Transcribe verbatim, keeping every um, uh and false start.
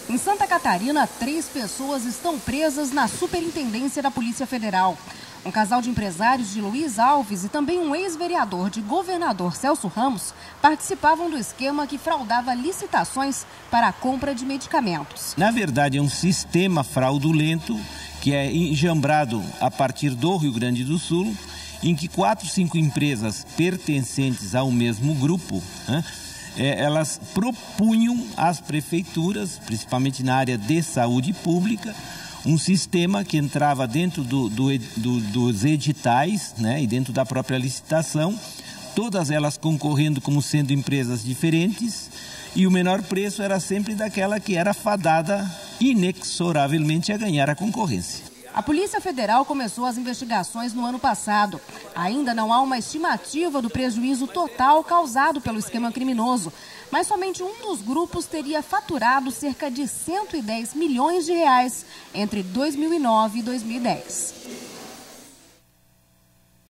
Em Santa Catarina, três pessoas estão presas na Superintendência da Polícia Federal. Um casal de empresários de Luiz Alves e também um ex-vereador de Governador Celso Ramos participavam do esquema que fraudava licitações para a compra de medicamentos. Na verdade, é um sistema fraudulento que é enjambrado a partir do Rio Grande do Sul, em que quatro, cinco empresas pertencentes ao mesmo grupo, né, elas propunham às prefeituras, principalmente na área de saúde pública, um sistema que entrava dentro do, do, do, dos editais, né, e dentro da própria licitação, todas elas concorrendo como sendo empresas diferentes, e o menor preço era sempre daquela que era fadada inexoravelmente a ganhar a concorrência. A Polícia Federal começou as investigações no ano passado. Ainda não há uma estimativa do prejuízo total causado pelo esquema criminoso, mas somente um dos grupos teria faturado cerca de cento e dez milhões de reais entre dois mil e nove e dois mil e dez.